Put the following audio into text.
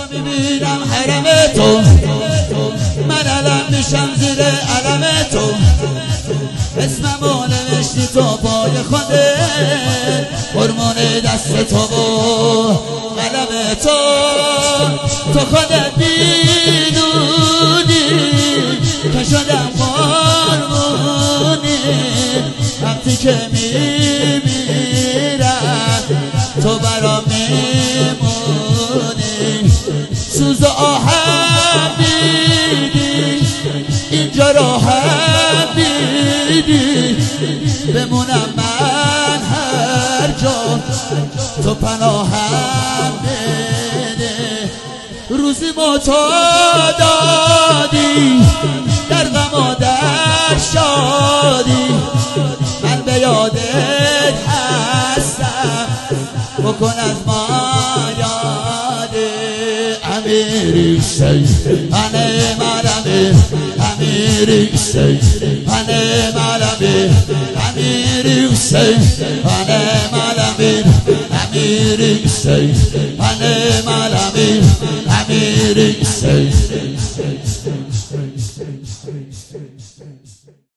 میبینم حرم تو، من علم میشم زیر علم تو، اسممو نوشتی تو پای خودت، قربون دست تو و قلم تو، تو خودت میدونی که شدم قربونی، وقتی که میمیرم تو برام میمونی، سوز و آهم میدی اینجا راحت میدی، بمونم من هر جا تو پناهم بده، روزی معتادی در غم و در شادی، من به یادت هستم بکن از ما یاده، امیری سی انه ملمه، امیری سی انه ملمه، امیری سی انه ملمه، امیری سی انه ملمه، امیری سی